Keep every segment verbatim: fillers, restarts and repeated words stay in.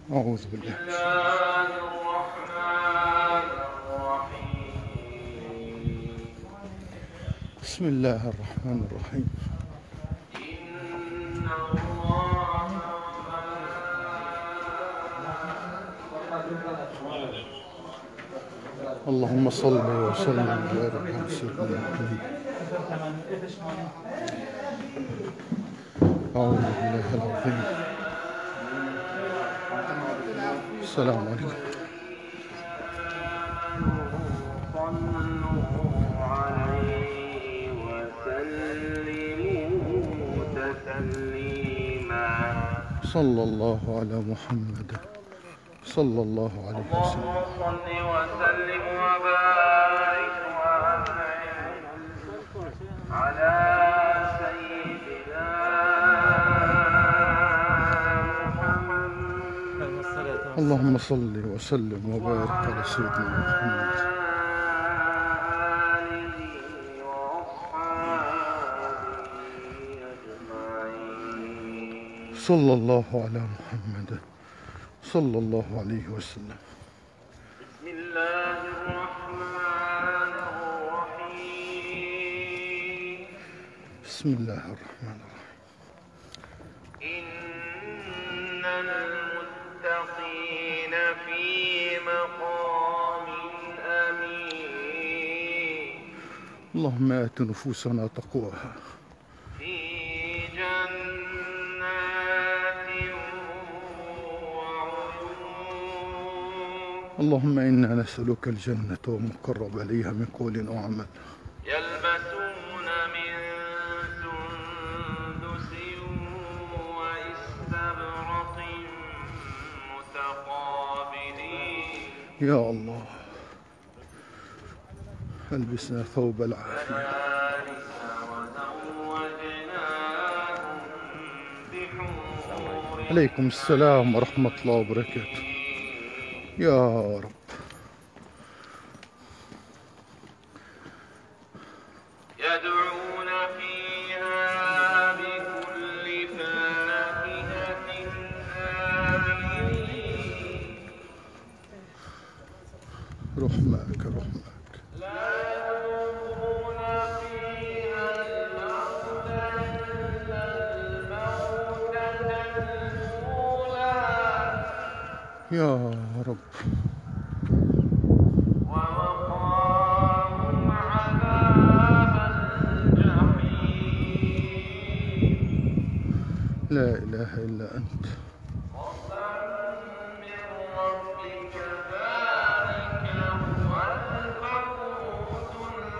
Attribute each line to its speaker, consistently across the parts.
Speaker 1: أعوذ بالله.
Speaker 2: بسم الله الرحمن الرحيم.
Speaker 1: بسم الله الرحمن الرحيم.
Speaker 2: إن الله
Speaker 1: اللهم صل وسلم وبارك على سيدنا محمد. أعوذ بالله العظيم. السلام عليكم.
Speaker 2: صلوا عليه وسلموا تسليما.
Speaker 1: صلى الله على محمد صلى الله عليه وسلم.
Speaker 2: اللهم صل وسلم وبارك وأنعم على سيدنا محمد.
Speaker 1: اللهم صل وسلم وبارك على سيدنا محمد.
Speaker 2: آله وأصحابه أجمعين.
Speaker 1: صلى الله على محمد صلى الله عليه وسلم.
Speaker 2: بسم الله الرحمن الرحيم.
Speaker 1: بسم الله الرحمن الرحيم.
Speaker 2: إن المتقين في مقام أمين.
Speaker 1: اللهم آت نفوسنا تقواها.
Speaker 2: في جنات وعيون.
Speaker 1: اللهم إنا نسألك الجنة وما قرب إليها من قول أو عمل.
Speaker 2: يلبسون من سندس واستبرق متقابلين.
Speaker 1: يا الله ألبسنا ثوب العافية.
Speaker 2: كذلك وزوجناهم بحور
Speaker 1: عليكم السلام ورحمة الله وبركاته. يا رب.
Speaker 2: يدعون فيها بكل فاكهة آمنين.
Speaker 1: رحمك رحمك.
Speaker 2: لا يذوقون فيها الموت إلا الموتة الأولى.
Speaker 1: يا رب.
Speaker 2: ووقاهم عذاب الجحيم.
Speaker 1: لا إله إلا أنت.
Speaker 2: فضلا من ربك ذلك هو الفوز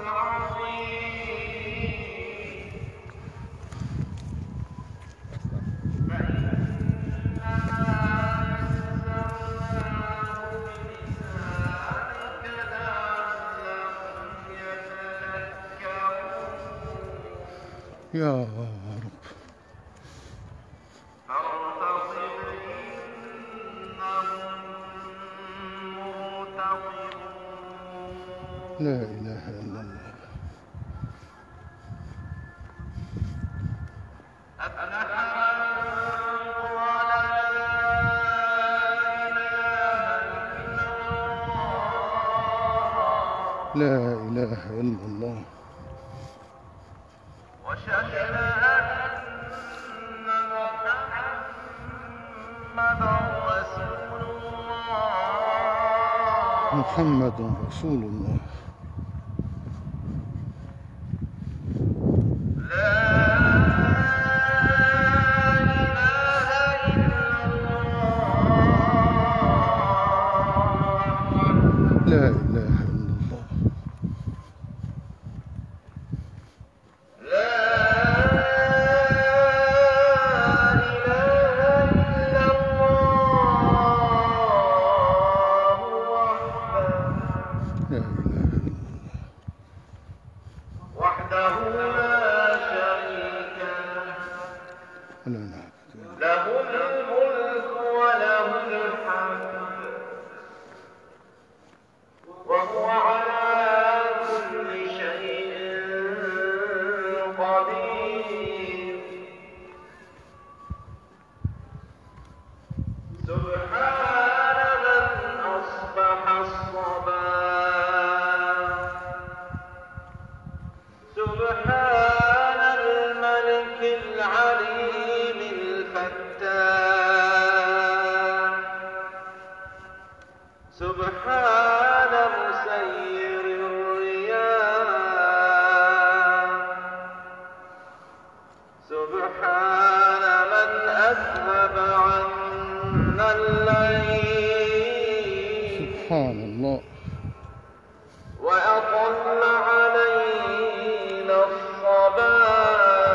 Speaker 2: العظيم. فإنما يسرناه بلسانك لعلهم يتذكرون.
Speaker 1: يا رب.
Speaker 2: فارتقب إنهم مرتقبون.
Speaker 1: لا إله إلا الله.
Speaker 2: أفلح من قال لا إله إلا الله
Speaker 1: لا إله إلا الله.
Speaker 2: وشهد أن محمدا رسول الله.
Speaker 1: محمد رسول الله.
Speaker 2: لا إله إلا الله.
Speaker 1: لا إله إلا الله.
Speaker 2: لا إله إلا الله وحده.
Speaker 1: لا إله إلا الله.
Speaker 2: وحده لا شريك له.
Speaker 1: ولا نعبد إلا
Speaker 2: له الملك وله الحمد وهو على كل شيء قدير. سبحان سبحان مسير الرياح سبحان من أذهب عنا الليل
Speaker 1: سبحان الله
Speaker 2: وأطل علينا الصباح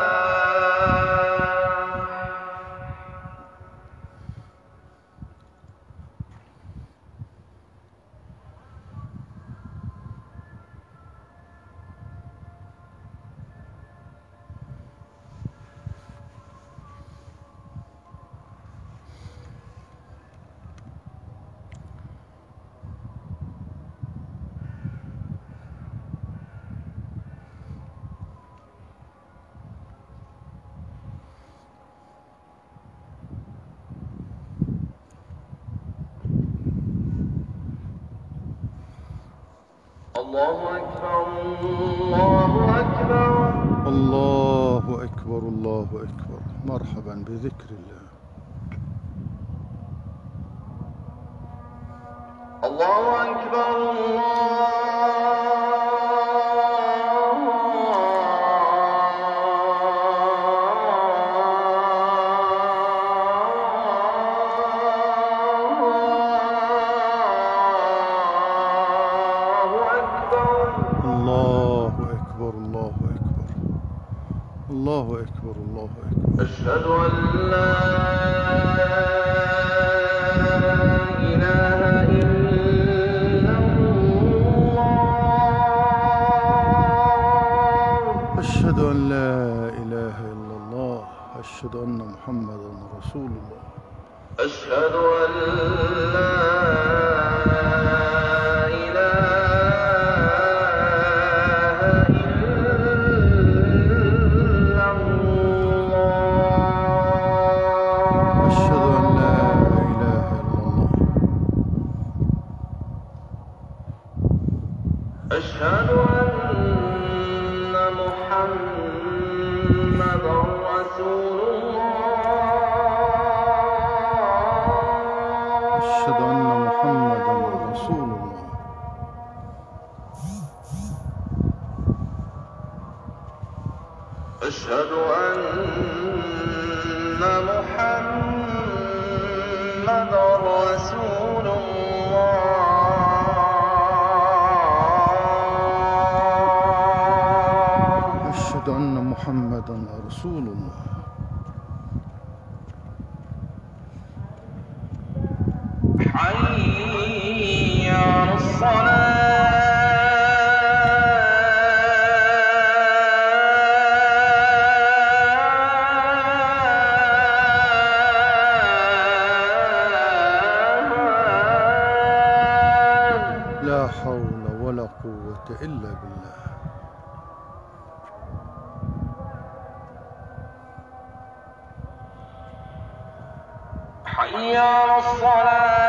Speaker 2: الله أكبر الله أكبر
Speaker 1: الله أكبر الله أكبر. مرحبا بذكر الله.
Speaker 2: الله أكبر
Speaker 1: الله أكبر الله أكبر الله أكبر الله أكبر.
Speaker 2: أشهد أن لا إله إلا الله
Speaker 1: أشهد أن لا إله إلا الله. أشهد أن محمدا رسول الله.
Speaker 2: أشهد أن لا أشهد أن محمدا رسول الله.
Speaker 1: أشهد أن محمدا رسول الله.
Speaker 2: أشهد أن محمدا رسول الله.
Speaker 1: أشهد أن محمدا رسول الله.
Speaker 2: حي على الصلاة.
Speaker 1: لا حول ولا قوة إلا بالله.
Speaker 2: حي على الصلاة.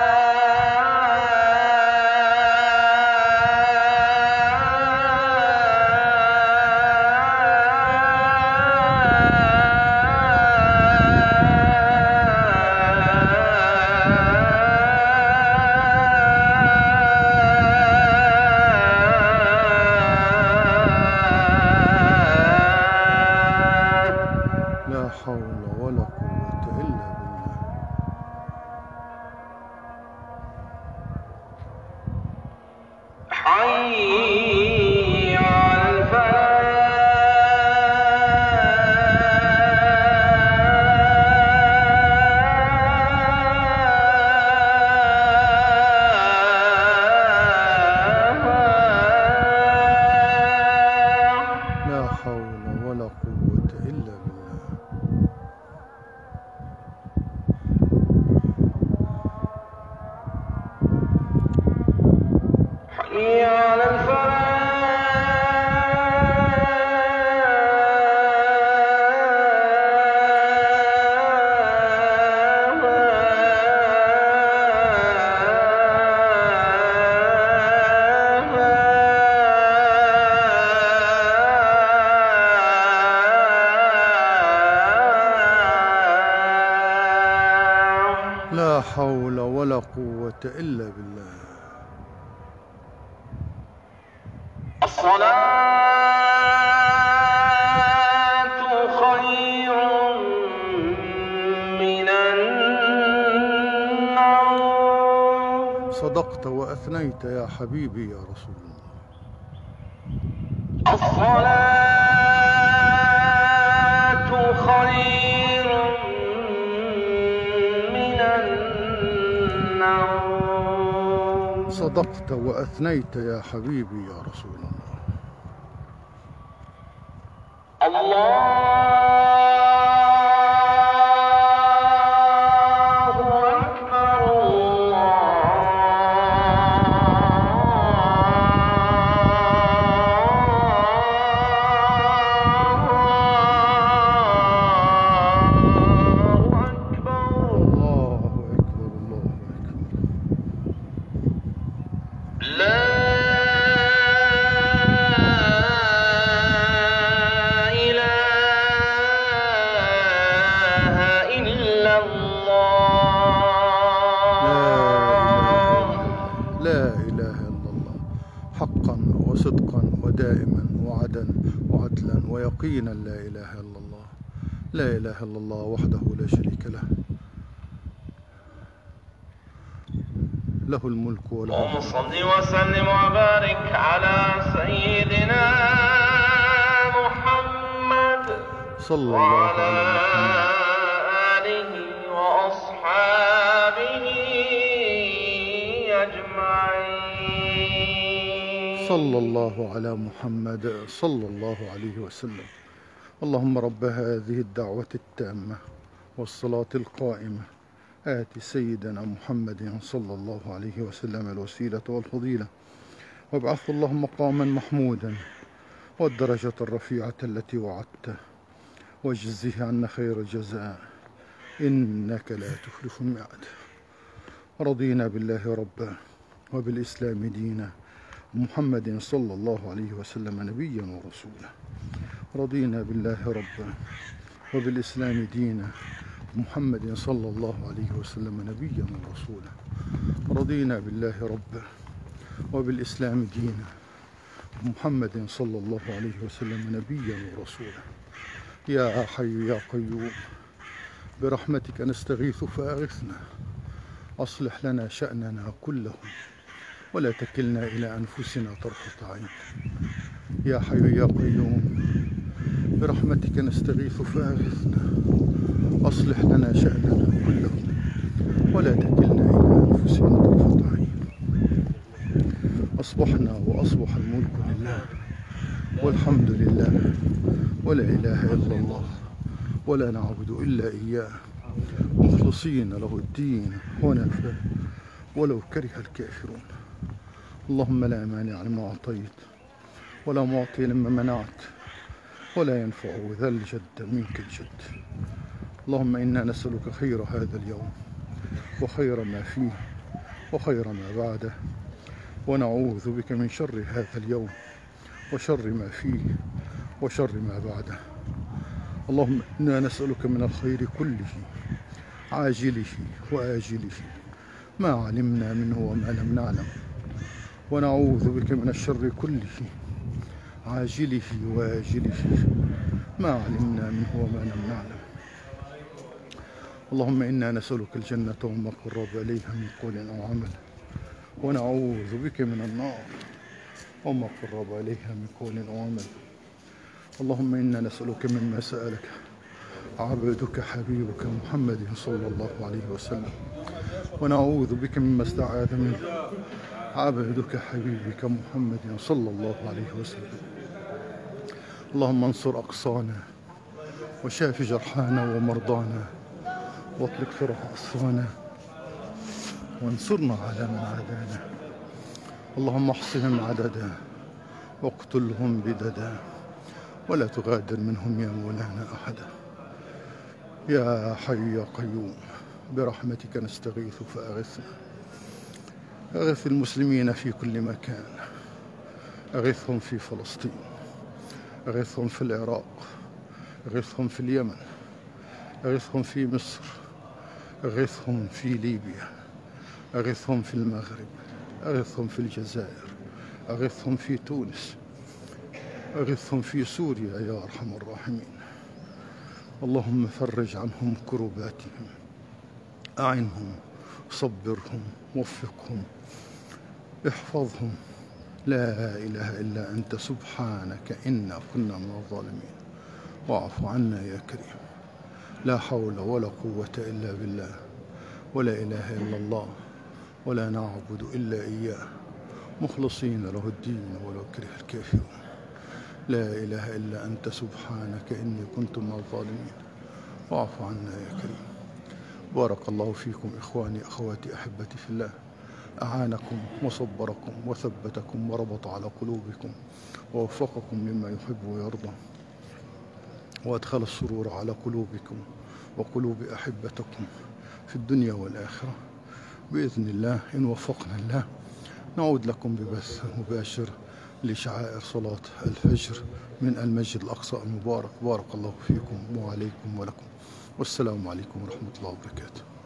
Speaker 1: لا حول ولا قوة إلا بالله.
Speaker 2: حي على الفلاح.
Speaker 1: لا حول ولا قوة إلا بالله.
Speaker 2: حي على الفلاح.
Speaker 1: لا حول ولا قوة إلا بالله.
Speaker 2: الصلاة خير من النوم.
Speaker 1: صدقت وأثنيت يا حبيبي يا رسول الله.
Speaker 2: الصلاة خير من النوم.
Speaker 1: صدقت وأثنيت يا حبيبي يا رسول الله.
Speaker 2: الله أكبر الله أكبر.
Speaker 1: الله أكبر الله أكبر.
Speaker 2: لا
Speaker 1: لا إله إلا الله حقا وصدقا ودائما وعدا وعدلا ويقينا. لا إله إلا الله. لا إله إلا الله وحده لا شريك له، له الملك وله
Speaker 2: اللهم
Speaker 1: الحمد.
Speaker 2: صل وسلم وبارك على سيدنا محمد
Speaker 1: صلى الله
Speaker 2: وعلى
Speaker 1: على محمد
Speaker 2: آله وأصحابه أجمعين.
Speaker 1: صلى الله على محمد صلى الله عليه وسلم. اللهم رب هذه الدعوة التامة والصلاة القائمة آت سيدنا محمد صلى الله عليه وسلم الوسيلة والفضيلة وابعثه اللهم مقاما محمودا والدرجة الرفيعة التي وعدته واجزه عنا خير الجزاء إنك لا تخلف الميعاد. رضينا بالله ربا وبالإسلام دينا ومحمد صلى الله عليه وسلم نبيا ورسولا. رضينا بالله ربا وبالإسلام دينا محمد صلى الله عليه وسلم نبيا ورسولا. رضينا بالله ربا وبالإسلام دينا محمد صلى الله عليه وسلم نبيا ورسولا. يا حي يا قيوم برحمتك نستغيث فأغثنا، أصلح لنا شأننا كله ولا تكلنا إلى أنفسنا طرفة عين. يا حي يا قيوم برحمتك نستغيث فأغثنا، أصلح لنا شأننا كله ولا تكلنا إلى أنفسنا طرفة عين. أصبحنا وأصبح الملك لله والحمد لله ولا إله إلا الله ولا نعبد إلا إياه مخلصين له الدين ونفاه ولو كره الكافرون. اللهم لا مانع لما أعطيت ولا معطي لما منعت ولا ينفع ذا الجد منك الجد. اللهم إنا نسألك خير هذا اليوم وخير ما فيه وخير ما بعده، ونعوذ بك من شر هذا اليوم وشر ما فيه وشر ما بعده. اللهم إنا نسألك من الخير كله عاجله وآجله ما علمنا منه وما لم نعلم، ونعوذ بك من الشر كله عاجله وآجله ما علمنا منه وما لم نعلم. اللهم إنا نسألك الجنة وما قرب إليها من قول أو عمل، ونعوذ بك من النار وما قرب إليها من قول أو عمل. اللهم إنا نسألك مما سألك عبدك حبيبك محمد صلى الله عليه وسلم، ونعوذ بك مما استعاذ منه عبدك حبيبك محمد صلى الله عليه وسلم. اللهم انصر أقصانا وشاف جرحانا ومرضانا واطلق فرح أسرانا وانصرنا على من عادانا. اللهم احصهم عددا واقتلهم بددا ولا تغادر منهم يا مولانا أحدا. يا حي يا قيوم برحمتك نستغيث فأغثنا. أغث المسلمين في كل مكان، أغثهم في فلسطين، أغثهم في العراق، أغثهم في اليمن، أغثهم في مصر، أغثهم في ليبيا، أغثهم في المغرب، أغثهم في الجزائر، أغثهم في تونس، أغثهم في سوريا يا أرحم الراحمين. اللهم فرج عنهم كرباتهم، أعنهم، صبرهم، وفقهم، احفظهم. لا إله إلا أنت سبحانك إنا كنا من الظالمين. واعف عنا يا كريم. لا حول ولا قوة إلا بالله، ولا إله إلا الله، ولا نعبد إلا إياه مخلصين له الدين ولو كره الكافرون. لا إله إلا أنت سبحانك إني كنت من الظالمين. واعف عنا يا كريم. بارك الله فيكم إخواني أخواتي أحبتي في الله. أعانكم وصبركم وثبتكم وربط على قلوبكم ووفقكم مما يحب ويرضى، وأدخل السرور على قلوبكم وقلوب أحبتكم في الدنيا والآخرة. بإذن الله إن وفقنا الله نعود لكم ببث مباشر لشعائر صلاة الفجر من المسجد الأقصى المبارك. بارك الله فيكم وعليكم ولكم، والسلام عليكم ورحمة الله وبركاته.